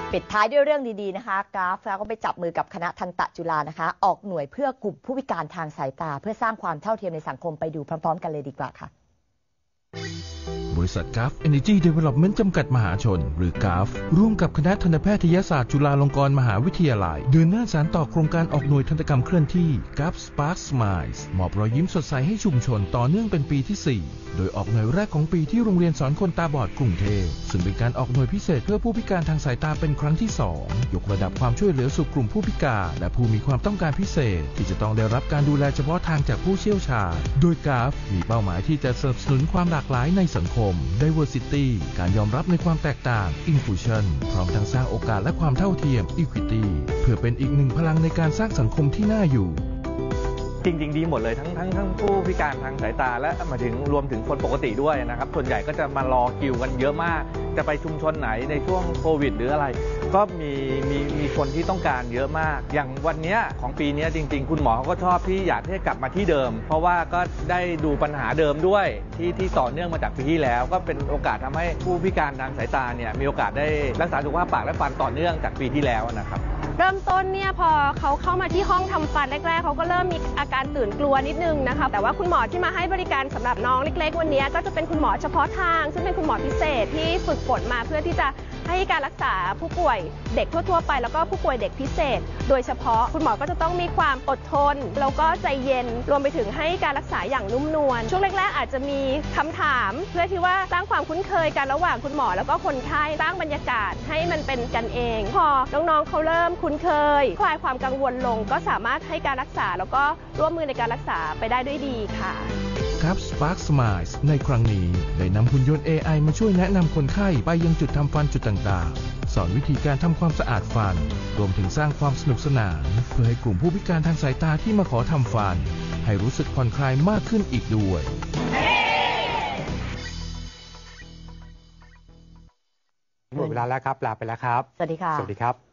ปิดท้ายด้วยเรื่องดีๆนะคะกราฟก็ไปจับมือกับคณะทันตจุฬานะคะออกหน่วยเพื่อกลุ่มผู้พิการทางสายตาเพื่อสร้างความเท่าเทียมในสังคมไปดูพร้อมๆกันเลยดีกว่าค่ะบริษัท GAF Energy Development จำกัดมหาชนหรือ GAF ร่วมกับคณะทันตแพทยศาสตร์จุฬาลงกรณ์มหาวิทยาลัยเดินหน้าสานต่อโครงการออกหน่วยทันตกรรมเคลื่อนที่ GAF Spark Smiles มอบรอยยิ้มสดใสให้ชุมชนต่อเนื่องเป็นปีที่ 4โดยออกหน่วยแรกของปีที่โรงเรียนสอนคนตาบอดกรุงเทพซึ่งเป็นการออกหน่วยพิเศษเพื่อผู้พิการทางสายตาเป็นครั้งที่ 2ยกระดับความช่วยเหลือสู่กลุ่มผู้พิการและผู้มีความต้องการพิเศษที่จะต้องได้รับการดูแลเฉพาะทางจากผู้เชี่ยวชาญโดย GAF มีเป้าหมายที่จะสนับสนุนความหลากหลายในสังคม Diversity การยอมรับในความแตกต่าง Inclusion พร้อมทั้งสร้างโอกาสและความเท่าเทียม Equity เพื่อเป็นอีกหนึ่งพลังในการสร้างสังคมที่น่าอยู่จริงดีหมดเลยทั้งผู้พิการทางสายตาและมาถึงรวมถึงคนปกติด้วยนะครับส่วนใหญ่ก็จะมารอคิวกันเยอะมากจะไปชุมชนไหนในช่วงโควิดหรืออะไรก็มีคนที่ต้องการเยอะมากอย่างวันนี้ของปีนี้จริงๆคุณหมอเขาก็ชอบที่อยากให้กลับมาที่เดิมเพราะว่าก็ได้ดูปัญหาเดิมด้วยที่ต่อเนื่องมาจากปีที่แล้วก็เป็นโอกาสทำให้ผู้พิการทางสายตาเนี่ยมีโอกาสได้รักษาสุขภาพปากและฟันต่อเนื่องจากปีที่แล้วนะครับเริ่มต้นเนี่ยพอเขาเข้ามาที่ห้องทำฟันแรกๆเขาก็เริ่มมีอาการตื่นกลัวนิดนึงนะคะแต่ว่าคุณหมอที่มาให้บริการสำหรับน้องเล็กๆวันนี้ก็จะเป็นคุณหมอเฉพาะทางซึ่งเป็นคุณหมอพิเศษที่ฝึกฝนมาเพื่อที่จะให้การรักษาผู้ป่วยเด็กทั่วๆไปแล้วก็ผู้ป่วยเด็กพิเศษโดยเฉพาะคุณหมอก็จะต้องมีความอดทนแล้วก็ใจเย็นรวมไปถึงให้การรักษาอย่างนุ่มนวลช่วงแรกๆอาจจะมีคำถามเพื่อที่ว่าสร้างความคุ้นเคยกันระหว่างคุณหมอแล้วก็คนไข้สร้างบรรยากาศให้มันเป็นกันเองพอน้องๆเขาเริ่มคุ้นเคยคลายความกังวลลงก็สามารถให้การรักษาแล้วก็ร่วมมือในการรักษาไปได้ด้วยดีค่ะ GAF Spark Smiles ในครั้งนี้ได้นำหุ่นยนต์ AI มาช่วยแนะนำคนไข้ไปยังจุดทำฟันจุดต่างๆสอนวิธีการทำความสะอาดฟันรวมถึงสร้างความสนุกสนานเพื่อให้กลุ่มผู้พิการทางสายตาที่มาขอทำฟันให้รู้สึกผ่อนคลายมากขึ้นอีกด้วยหมดเวลาแล้วครับลาไปแล้วครับสวัสดีค่ะสวัสดีครับ